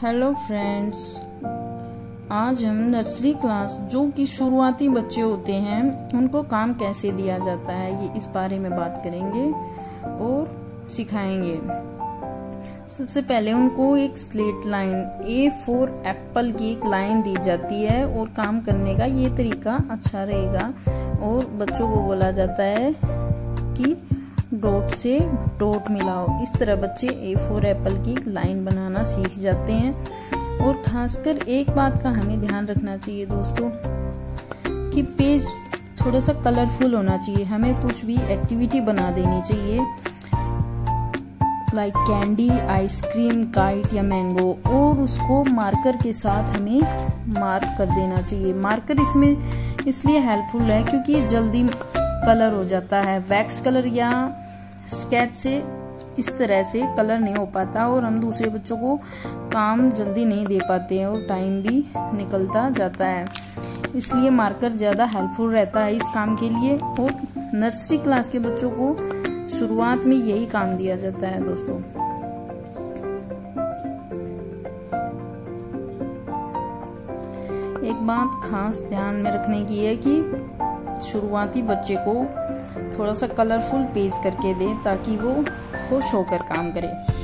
Hello friends, आज हम nursery class जो कि शुरुआती बच्चे होते हैं उनको काम कैसे दिया जाता है ये इस बारे में बात करेंगे और सिखाएंगे। सबसे पहले उनको एक स्लेट लाइन A4 एप्पल की एक लाइन दी जाती है और काम करने का ये तरीका अच्छा रहेगा और बच्चों को बोला जाता है कि डॉट से डॉट मिलाओ। इस तरह बच्चे A4 एप्पल की लाइन बनाना सीख जाते हैं। और खासकर एक बात का हमें ध्यान रखना चाहिए दोस्तों कि पेज थोड़ा सा कलरफुल होना चाहिए। हमें कुछ भी एक्टिविटी बना देनी चाहिए लाइक कैंडी, आइसक्रीम, काइट या मैंगो, और उसको मार्कर के साथ हमें मार्क कर देना चाहिए। मार्कर इसमें इसलिए हेल्पफुल है क्योंकि ये जल्दी कलर हो जाता है। वैक्स कलर या स्केच से इस तरह से कलर नहीं हो पाता और हम दूसरे बच्चों को काम जल्दी नहीं दे पाते हैं और टाइम भी निकलता जाता है। इसलिए मार्कर ज़्यादा हेल्पफुल रहता है इस काम के लिए। और नर्सरी क्लास के बच्चों को शुरुआत में यही काम दिया जाता है दोस्तों। एक बात खास ध्यान में रखने की है कि शुरुआती बच्चे को थोड़ा सा कलरफुल पेज करके दें ताकि वो खुश होकर काम करे।